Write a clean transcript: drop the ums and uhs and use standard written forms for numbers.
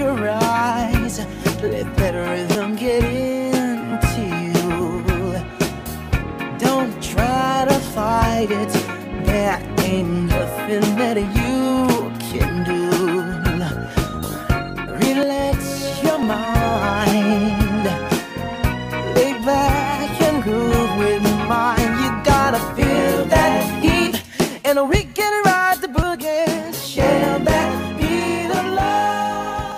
your eyes. Let that rhythm get into you. Don't try to fight it. There ain't nothing that you can do. Relax your mind. Lay back and groove with mine. You gotta feel that heat, and we can ride the boogie. Share that beat of love.